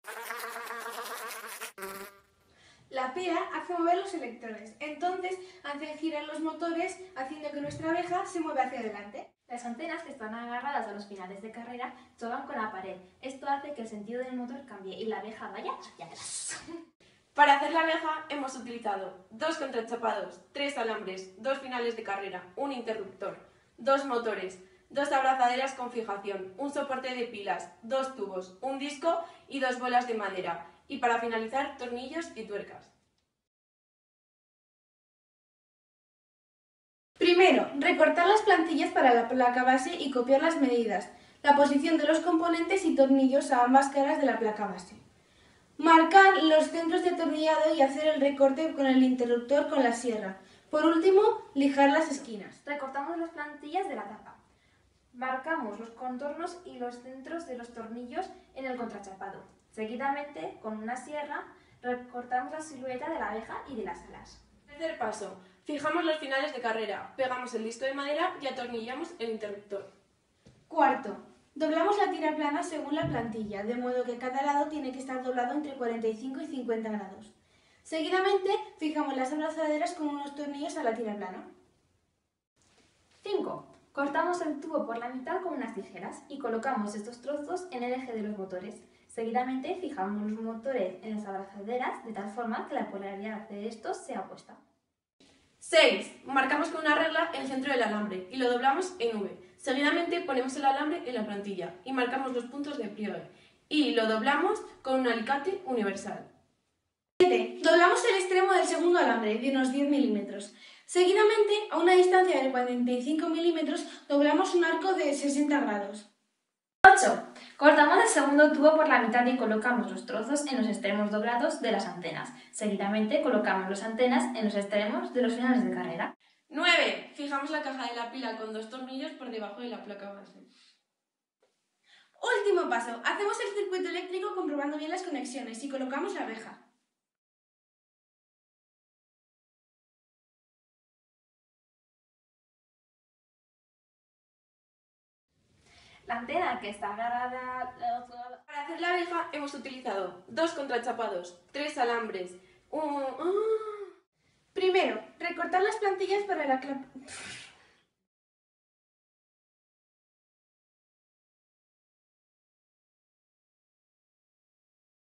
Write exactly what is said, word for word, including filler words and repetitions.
La pila hace mover los electrones, entonces hacen girar los motores haciendo que nuestra abeja se mueva hacia adelante. Las antenas que están agarradas a los finales de carrera chocan con la pared. Esto hace que el sentido del motor cambie y la abeja vaya hacia atrás. Para hacer la abeja hemos utilizado dos contrachapados, tres alambres, dos finales de carrera, un interruptor, dos motores, dos abrazaderas con fijación, un soporte de pilas, dos tubos, un disco y dos bolas de madera. Y para finalizar, tornillos y tuercas. Primero, recortar las plantillas para la placa base y copiar las medidas, la posición de los componentes y tornillos a ambas caras de la placa base. Marcar los centros de atornillado y hacer el recorte con el interruptor con la sierra. Por último, lijar las esquinas. Recortamos las plantillas de la tapa. Marcamos los contornos y los centros de los tornillos en el contrachapado. Seguidamente, con una sierra, recortamos la silueta de la abeja y de las alas. Tercer paso. Fijamos los finales de carrera, pegamos el disco de madera y atornillamos el interruptor. Cuarto, doblamos la tira plana según la plantilla, de modo que cada lado tiene que estar doblado entre cuarenta y cinco y cincuenta grados. Seguidamente, fijamos las abrazaderas con unos tornillos a la tira plana. cinco. Cortamos el tubo por la mitad con unas tijeras y colocamos estos trozos en el eje de los motores. Seguidamente, fijamos los motores en las abrazaderas de tal forma que la polaridad de estos sea opuesta. seis. Marcamos con una regla el centro del alambre y lo doblamos en V. Seguidamente ponemos el alambre en la plantilla y marcamos los puntos de pliegue y lo doblamos con un alicate universal. siete. Doblamos el extremo del segundo alambre de unos diez milímetros. Seguidamente, a una distancia de cuarenta y cinco milímetros, doblamos un arco de sesenta grados. ocho. Cortamos el segundo tubo por la mitad y colocamos los trozos en los extremos doblados de las antenas. Seguidamente, colocamos las antenas en los extremos de los finales de carrera. nueve. Fijamos la caja de la pila con dos tornillos por debajo de la placa base. Último paso. Hacemos el circuito eléctrico comprobando bien las conexiones y colocamos la abeja. La antena que está agarrada... Para hacer la abeja hemos utilizado dos contrachapados, tres alambres, un... Primero, recortar las plantillas para la...